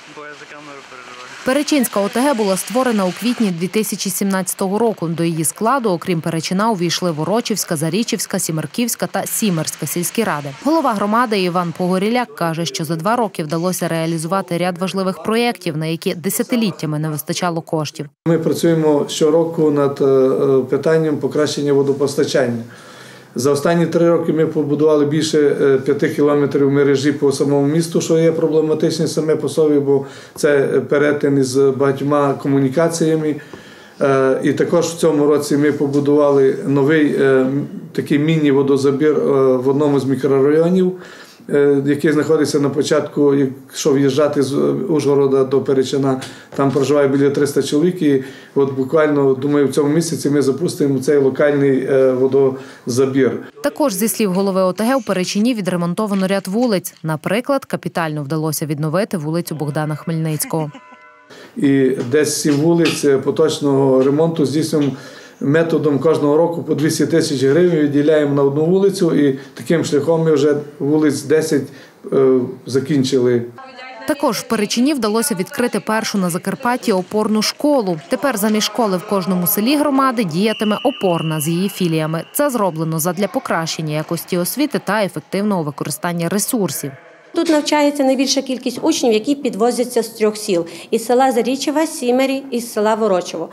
бо я за камеру переживаю. Перечинська ОТГ була створена у квітні 2017 року. До її складу, окрім Перечина, увійшли Ворочівська, Зарічівська, Сімерківська та Сімерська сільські ради. Голова громади Іван Погоріляк каже, що за 2 роки вдалося реалізувати ряд важливих проєктів, на які десятиліттями не вистачало коштів. Ми працюємо щороку над питанням покращення водопостачання. За останні 3 роки ми побудували більше 5 кілометрів мережі по самому місту, що є проблематичне саме по собі, бо це перетин із багатьма комунікаціями. І також в цьому році ми побудували новий такий міні-водозабір в одному з мікрорайонів, який знаходиться на початку, якщо в'їжджати з Ужгорода до Перечина, там проживає біля 300 чоловік. І от буквально, думаю, в цьому місяці ми запустимо цей локальний водозабір. Також, зі слів голови ОТГ, у Перечині відремонтовано ряд вулиць. Наприклад, капітально вдалося відновити вулицю Богдана Хмельницького. І десь 7 вулиць поточного ремонту здійснюємо методом кожного року по 200 тисяч гривень виділяємо на одну вулицю, і таким шляхом ми вже вулиць 10 закінчили. Також в Перечині вдалося відкрити першу на Закарпатті опорну школу. Тепер замість школи в кожному селі громади діятиме опорна з її філіями. Це зроблено задля покращення якості освіти та ефективного використання ресурсів. Тут навчається найбільша кількість учнів, які підвозяться з 3 сіл – із села Зарічева, Сімері і з села Ворочево.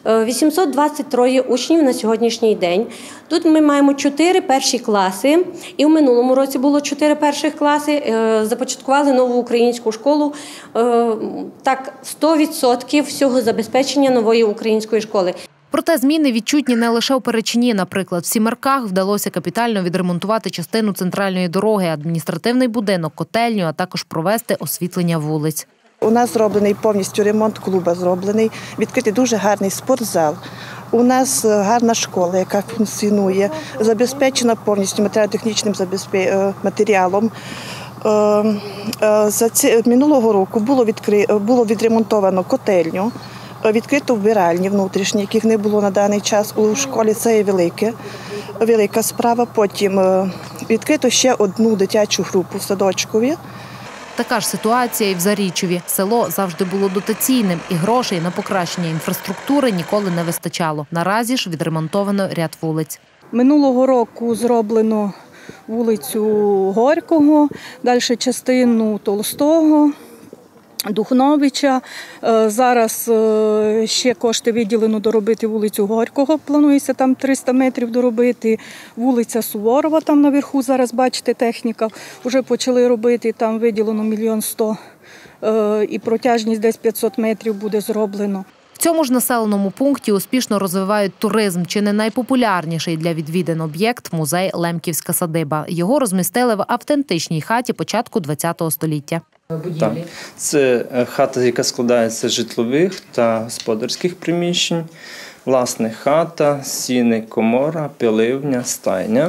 823 учнів на сьогоднішній день. Тут ми маємо 4 перші класи, і в минулому році було 4 перших класи. Започаткували нову українську школу. Так, 100% всього забезпечення нової української школи. Проте зміни відчутні не лише у Перечині. Наприклад, в Сімерках вдалося капітально відремонтувати частину центральної дороги, адміністративний будинок, котельню, а також провести освітлення вулиць. У нас зроблений повністю ремонт клубу, зроблений, відкритий дуже гарний спортзал. У нас гарна школа, яка функціонує, забезпечена повністю матеріально-технічним матеріалом. Минулого року було відремонтовано котельню, відкрито вбиральні внутрішні, яких не було на даний час у школі. Це є велика справа. Потім відкрито ще одну дитячу групу в садочкові. Така ж ситуація і в Зарічеві. Село завжди було дотаційним, і грошей на покращення інфраструктури ніколи не вистачало. Наразі ж відремонтовано ряд вулиць. Минулого року зроблено вулицю Горького, далі частину Толстого, Духновича. Зараз ще кошти виділено доробити вулицю Горького, планується там 300 метрів доробити. Вулиця Суворова, там наверху зараз, бачите, техніка, вже почали робити, там виділено 1 100 000 і протяжність десь 500 метрів буде зроблено. В цьому ж населеному пункті успішно розвивають туризм. Чи не найпопулярніший для відвідин об'єкт – музей «Лемківська садиба». Його розмістили в автентичній хаті початку ХХ століття. Так. Це хата, яка складається з житлових та господарських приміщень. Власне, хата, сіни, комора, пиливня, стайня.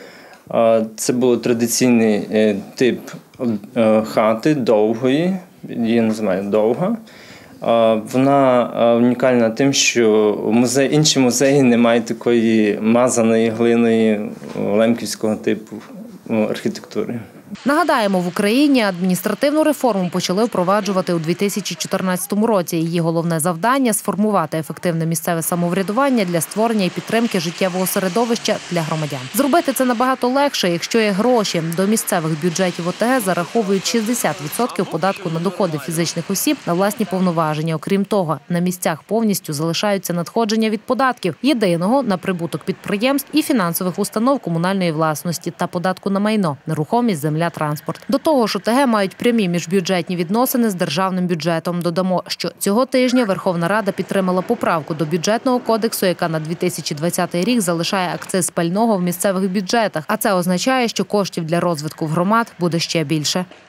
Це був традиційний тип хати, довгої, її називають довга. Вона унікальна тим, що інші музеї не мають такої мазаної глиною лемківського типу архітектури. Нагадаємо, в Україні адміністративну реформу почали впроваджувати у 2014 році. Її головне завдання – сформувати ефективне місцеве самоврядування для створення і підтримки життєвого середовища для громадян. Зробити це набагато легше, якщо є гроші. До місцевих бюджетів ОТГ зараховують 60% податку на доходи фізичних осіб на власні повноваження. Окрім того, на місцях повністю залишаються надходження від податків – єдиного на прибуток підприємств і фінансових установ комунальної власності та податку на майно, нерухомість, земля, транспорт. До того ж, ОТГ мають прямі міжбюджетні відносини з державним бюджетом. Додамо, що цього тижня Верховна Рада підтримала поправку до бюджетного кодексу, яка на 2020 рік залишає акциз пального в місцевих бюджетах. А це означає, що коштів для розвитку громад буде ще більше.